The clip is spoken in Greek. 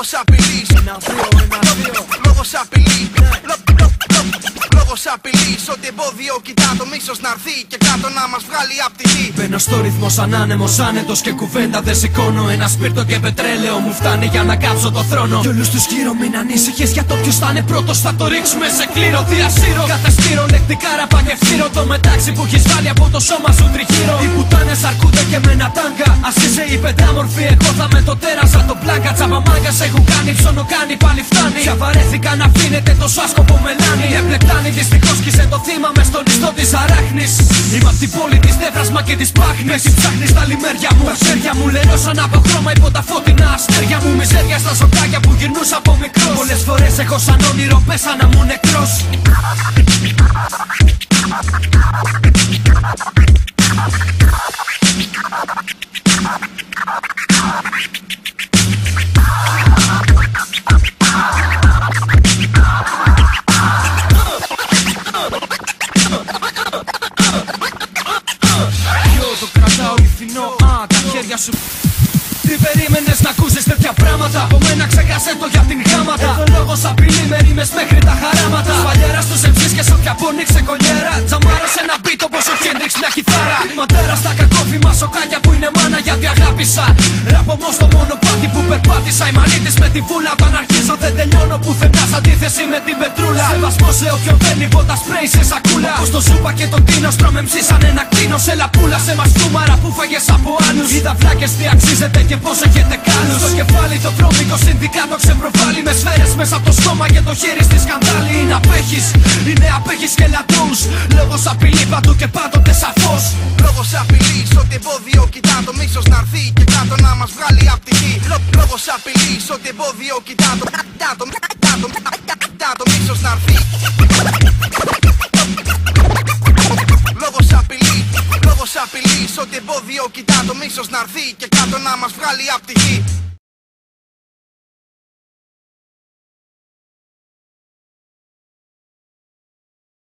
Λόγος απειλής. Λόγος απειλή. Λόγος απειλής. Ό,τι εμπόδιο κοιτά το μίσος να έρθει και κάτω να μας βγάλει απ' τη γη. Μπαίνω στο ρυθμό σαν άνεμος, άνετος και κουβέντα δεν σηκώνω. Ένα σπίρτο και πετρέλαιο μου φτάνει για να κάψω το θρόνο. Κι όλους τους γύρω μην ανήσυχες για το ποιος θα είναι πρώτος. Θα το ρίξουμε σε κλήρο διασύρο. Καταστήρω λεκτικά ραπαγευτήρω. Το μετάξι που έχεις βάλει από το σώμα σου τριγύρω. Οι πουτάνες αρκούνται και με ένα τάγκα. Ας είσαι η πεντάμορφη, εγώ θα με το τέραζα. Το πλάκα τσαμπαμάγκας έχουν κάνει ψώνο, κάνει πάλι φτάνει. Πια βαρέθηκα να αφήνετε τόσο άσκοπο μελάνι. Επλεκτάνει δυστυχώς κι είσαι το θύμα μες στον ιστό της αράχνης. Είμαι απ' την πόλη της νεύρας μα και της πάχνης. Εσύ ψάχνεις τα λιμέρια μου, τα χέρια μου λερώσαν από χρώμα υπό τα φώτινα αστέρια μου. Μιζέρια στα σοκάκια που γυρνούσα από μικρός. Πολλές φορές έχω σαν όνειρο πέσα να μου νεκρός. Το κρατάω αληθινό, τα χέρια σου. Τι περίμενες να ακούσεις τέτοια πράγματα? Από μένα ξέχασέ το για την γάματα. Εδώ λόγος απειλεί με ρήμες μέχρι τα χαράματα. Σπαλιέρα στους εμψείς και σ' όποια πόνιξε κολιέρα. Τζαμάρα σε ένα μπίτ όπως ο Χέντριξ μια κιθάρα. Ματέρα στα κακόφημα σοκάκια που είναι μάνα γιατί αγάπησα. Ραπ όμως το μονοπάτι που περπάτησα. Η μανίτης με τη βούλα όταν αρχίζω δεν τελειώνω πουθενά. Σ' αντίθεση με την πετρούλα. Σεβασμό σε όποιον δεν υπότα σπρέι σε σακούλα. Όπως το Ζούπα και τον Τίνο στρώμε σαν ένα κτίνο. Σε λαπούλα σε μας φούμαρα που φάγες από άλλους. Είδα βλάκες τι αξίζετε και πώς έχετε κάλους. Στο κεφάλι το βρώμικο συνδικάτο ξεπροβάλλει. Με σφαίρες μέσα από το στόμα και το χέρι στη σκανδάλη. Είναι απέχεις, είναι απέχεις και λατρούς. Λόγος απειλή παντού και πάντοτε σαφώς. Λόγος απειλής, ό,τι εμπόδιο κοιτά το μίσος να έρθει και κάτω να μας βγάλει απ' τη γη. Λόγος απειλής, ό,τι εμπόδιο κοιτά το μίσος να έρθει. Λόγος απειλής, ό,τι εμπόδιο κοιτά το μίσος να έρθει και κάτω να μας βγάλει απ' τη γη.